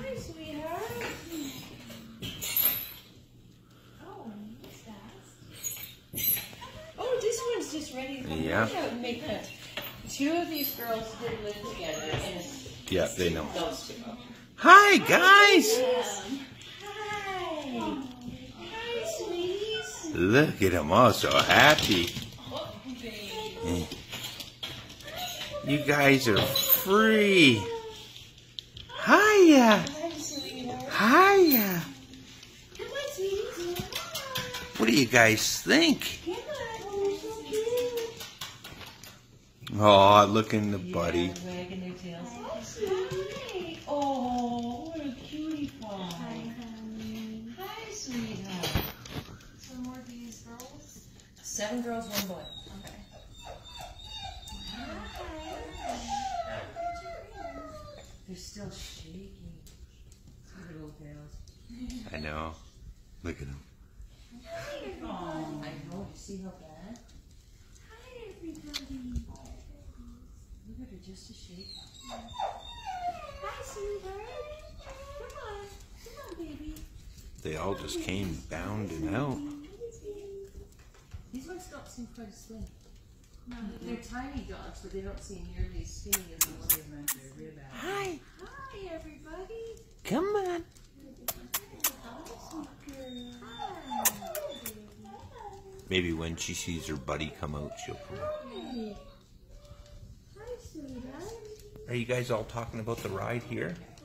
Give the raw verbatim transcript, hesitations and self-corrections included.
Hi, sweetheart. Oh, what's that? Oh, this one's just ready to come Yeah. out. Make a, two of these girls did live together. And Yeah, they know. those two. Hi, guys. Um, hi. Hi, sweeties. Look at them all so happy. Oh, baby. You guys are free. Hiya. Hi, sweetheart. Hiya. Come on, sweeties. What do you guys think? Come on. You're so cute. Oh, look in the buddy. Yeah, wagging their tails. Oh, sweetie. Oh, what a cutie pie. Hi, honey. Hi, sweetheart. Some more of these girls? Seven girls, one boy. Okay. They're still shaking. See their little tails. I know. Look at them. Oh, I know. You see how bad? Hi, everybody. Look at her, just a shake. Hi, sweetheart. Come on. Come on, baby. They all just came bounding out. These ones don't seem quite as slim. No, they're tiny dogs, but they don't seem nearly as skinny as the ones they meant they're real bad. Hi. Hi, everybody. Come on. Maybe when she sees her buddy come out, she'll come out. Hi. Hi, sweetheart. Are you guys all talking about the ride here?